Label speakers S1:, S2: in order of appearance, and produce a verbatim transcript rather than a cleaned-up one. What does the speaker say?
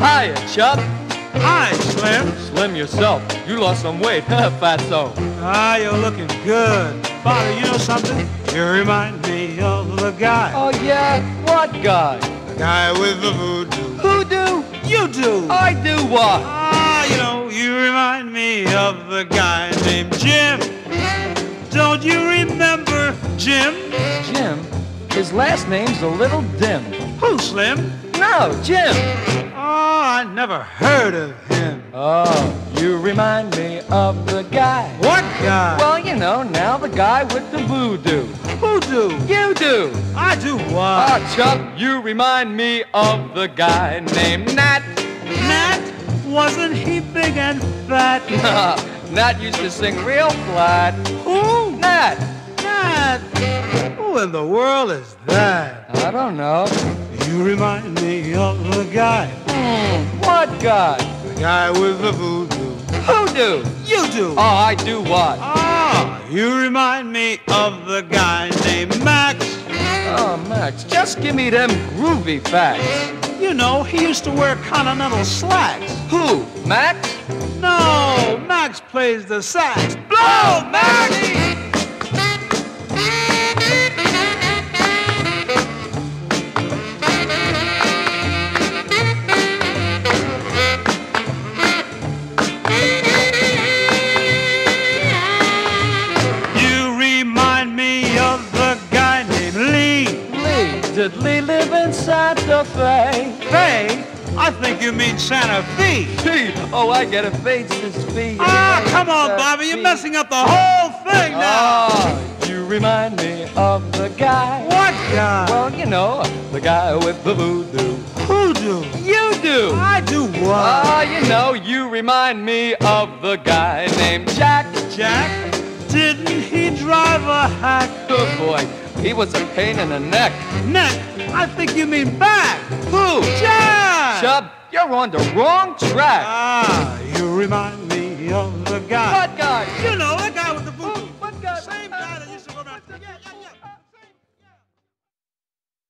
S1: Hiya, Chub.
S2: Hi, Slim.
S1: Slim yourself. You lost some weight, huh, Fatso?
S2: Ah, you're looking good. Father, you know something? You remind me of the guy.
S1: Oh, yeah? What guy?
S2: The guy with the voodoo.
S1: Who do?
S2: You do.
S1: I do what?
S2: Ah, you know, you remind me of the guy named Jim. Don't you remember Jim?
S1: Jim? His last name's a little dim.
S2: Who, Slim?
S1: No, Jim.
S2: Oh, I never heard of him.
S1: Oh, you remind me of the guy.
S2: What guy?
S1: Well, you know, now the guy with the voodoo.
S2: Who do?
S1: You do.
S2: I do what?
S1: Ah, Chuck, you remind me of the guy named Nat.
S2: Nat? Wasn't he big and fat?
S1: Nat used to sing real flat.
S2: Who?
S1: Nat.
S2: Nat? Who in the world is that?
S1: I don't know.
S2: You remind me of the guy.
S1: Hmm, what guy?
S2: The guy with the voodoo.
S1: Who do?
S2: You do.
S1: Oh, I do what?
S2: Ah, you remind me of the guy named Max.
S1: Oh, Max, just give me them groovy facts.
S2: You know, he used to wear continental slacks.
S1: Who? Max?
S2: No, Max plays the sax.
S1: Blow, Max!
S2: You remind me of the guy named Lee.
S1: Lee, did Lee live in Santa Fe?
S2: Fe? I think you mean Santa Fe.
S1: Fe? Oh, I get it. Fate's his feet.
S2: Ah, come on, Bobby. You're messing up the whole thing now.
S1: Ah, you remind me of the guy.
S2: What guy?
S1: Well, you know, the guy with the voodoo.
S2: Who do?
S1: You do.
S2: I do what?
S1: Ah, you know, you remind me of the guy named Jack.
S2: Jack? Didn't he drive a hack?
S1: Good boy. He was a pain in the neck.
S2: Neck? I think you mean back.
S1: Who?
S2: Jack!
S1: Chub, you're on the wrong track.
S2: Ah, you remind me of the guy.
S1: What guy?
S2: You know, that guy with the voodoo.
S1: What guy?
S2: Same guy that used to go around. Yeah, yeah, yeah.